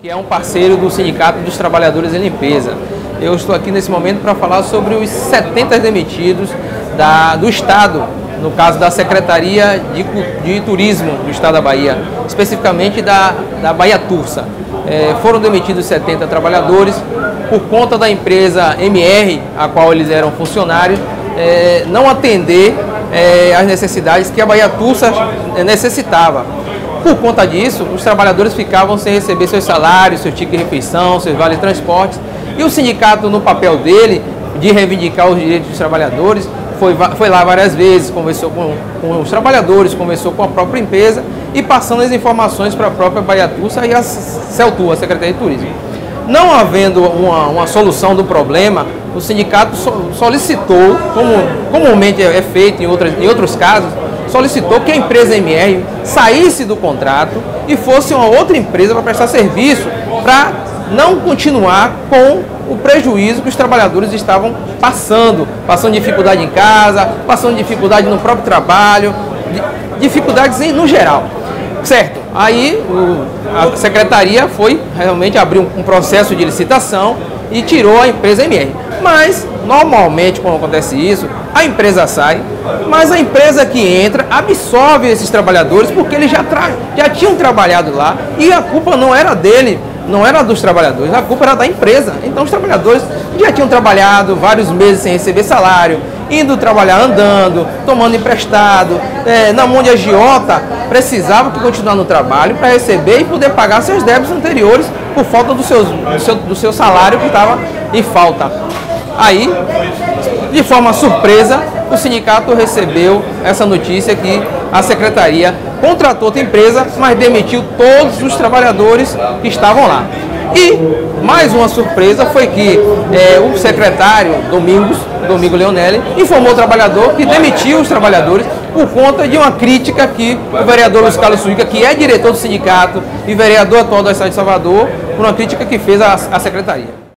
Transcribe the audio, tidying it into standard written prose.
Que é um parceiro do Sindicato dos Trabalhadores em Limpeza. Eu estou aqui nesse momento para falar sobre os 70 demitidos do Estado, no caso da Secretaria de Turismo do Estado da Bahia, especificamente da Bahia Tursa. Foram demitidos 70 trabalhadores por conta da empresa MR, a qual eles eram funcionários, não atender às necessidades que a Bahia Tursa necessitava. Por conta disso, os trabalhadores ficavam sem receber seus salários, seu ticket de refeição, seus vales transportes. E o sindicato, no papel dele, de reivindicar os direitos dos trabalhadores, foi lá várias vezes, conversou com os trabalhadores, conversou com a própria empresa e passando as informações para a própria Bahia Tursa e a CELTU, a Secretaria de Turismo. Não havendo uma solução do problema, o sindicato solicitou, como comumente é feito em outros casos, solicitou que a empresa MR saísse do contrato e fosse uma outra empresa para prestar serviço, para não continuar com o prejuízo que os trabalhadores estavam passando dificuldade em casa, passando dificuldade no próprio trabalho, dificuldades no geral. Certo, aí a secretaria foi realmente abrir um processo de licitação e tirou a empresa MR. Mas, normalmente, quando acontece isso, a empresa sai, mas a empresa que entra absorve esses trabalhadores porque eles já tinham trabalhado lá e a culpa não era dele, não era dos trabalhadores, a culpa era da empresa. Então os trabalhadores já tinham trabalhado vários meses sem receber salário, indo trabalhar andando, tomando emprestado, na mão de agiota, precisavam continuar no trabalho para receber e poder pagar seus débitos anteriores por falta do seu salário que estava em falta. Aí, de forma surpresa, o sindicato recebeu essa notícia que a secretaria contratou outra empresa, mas demitiu todos os trabalhadores que estavam lá. E mais uma surpresa foi que o secretário Domingo Leonelli, informou o trabalhador que demitiu os trabalhadores por conta de uma crítica que o vereador Luiz Carlos Suíca, que é diretor do sindicato e vereador atual da cidade de Salvador, por uma crítica que fez à secretaria.